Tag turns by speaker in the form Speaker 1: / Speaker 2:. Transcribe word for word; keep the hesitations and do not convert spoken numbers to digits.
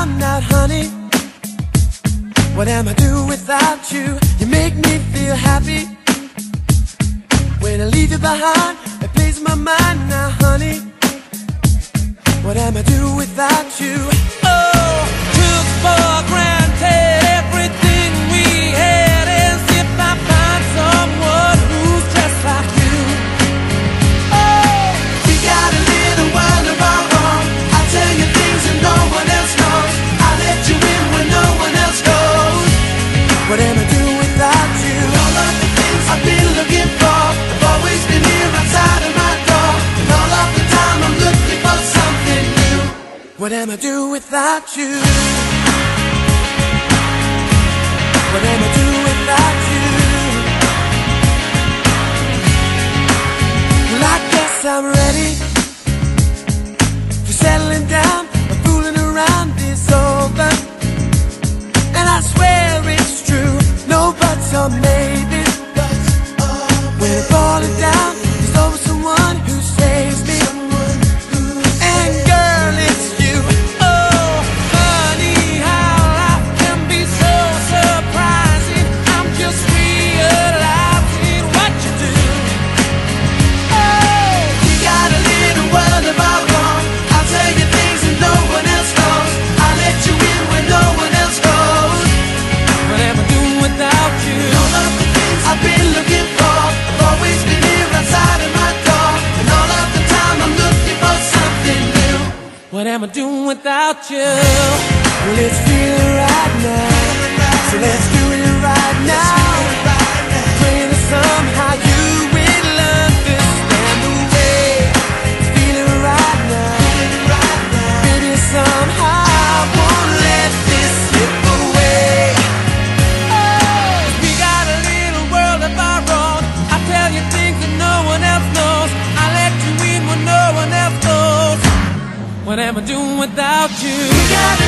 Speaker 1: I'm not, honey. What am I do without you? You make me feel happy. When I leave you behind, it plays my mind now, honey. What am I do without you? Oh, took for granted everything we had, as if I find someone who's just like you. Oh, we got a little world of our own. I'll tell you things that no one else knows. I'll let you in when no one else goes. What am I do without you? All of the things I've been looking for have always been here outside of my door, and all of the time I'm looking for something new. What am I do without you? What am I do without you? Well, I guess I'm ready for settling down. The fooling around is over, and I swear it's true. No buts or maybes. When I'm falling down, there's always someone who saves me. And girl, it's you. Oh, funny how life can be so surprising. I'm just realizing what you do. Oh, we got a little world of our own. I'll tell you things that no one else knows. I'll let you in when no one else goes. What am I doing without you? All of the things I've been looking for have always been here outside of my door, and all of the time I'm looking for something new. What am I doing without you? Well, it's feeling right now, so let's do it right now. Praying that somehow you will understand the way it's feeling right now. Baby, somehow I won't let this slip away. Oh, we got a little world of our own. I tell you things that no one else knows. I let you in when no one else goes. What am I doing without you? We got